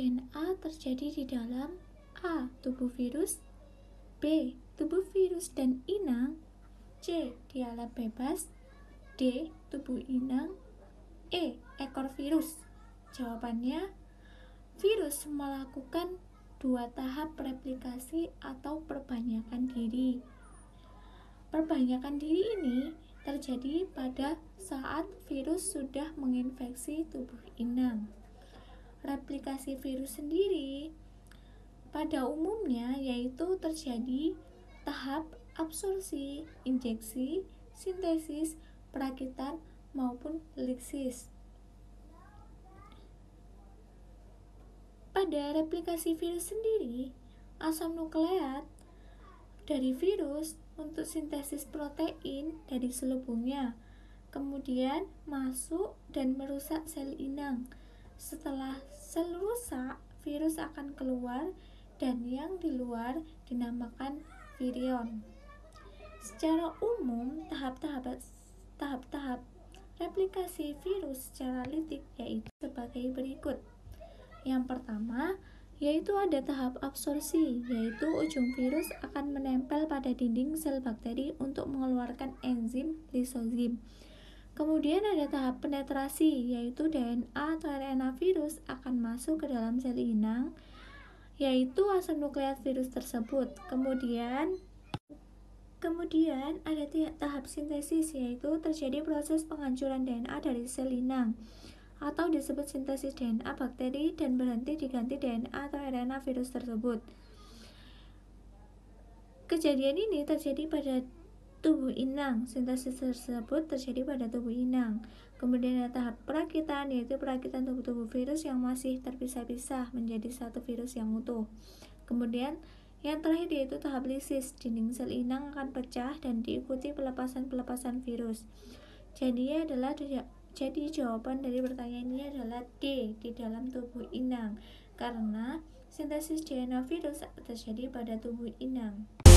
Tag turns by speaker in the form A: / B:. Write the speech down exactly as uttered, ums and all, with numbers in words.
A: N A terjadi di dalam A. Tubuh virus, B. Tubuh virus dan inang, C. Di alam bebas, D. Tubuh inang, E. Ekor virus. Jawabannya, virus melakukan dua tahap replikasi atau perbanyakan diri. Perbanyakan diri ini terjadi pada saat virus sudah menginfeksi tubuh inang. Replikasi virus sendiri pada umumnya yaitu terjadi tahap absorpsi, injeksi, sintesis, perakitan, maupun lisis. Pada replikasi virus sendiri, asam nukleat dari virus untuk sintesis protein dari selubungnya, kemudian masuk dan merusak sel inang. Setelah sel rusak, virus akan keluar dan yang di luar dinamakan virion. Secara umum, tahap-tahap tahap-tahap replikasi virus secara litik yaitu sebagai berikut. Yang pertama, yaitu ada tahap absorpsi, yaitu ujung virus akan menempel pada dinding sel bakteri untuk mengeluarkan enzim lisozim. Kemudian ada tahap penetrasi, yaitu D N A atau R N A virus akan masuk ke dalam sel inang, yaitu asam nukleat virus tersebut. Kemudian kemudian ada tahap sintesis, yaitu terjadi proses penghancuran D N A dari sel inang atau disebut sintesis D N A bakteri dan berhenti diganti D N A atau R N A virus tersebut. Kejadian ini terjadi pada tubuh inang. Sintesis tersebut terjadi pada tubuh inang. Kemudian ada tahap perakitan, yaitu perakitan tubuh-tubuh virus yang masih terpisah-pisah menjadi satu virus yang utuh. Kemudian yang terakhir yaitu tahap lisis, dinding sel inang akan pecah dan diikuti pelepasan-pelepasan virus. Jadi adalah jadi jawaban dari pertanyaan ini adalah D, di dalam tubuh inang, karena sintesis D N A virus terjadi pada tubuh inang.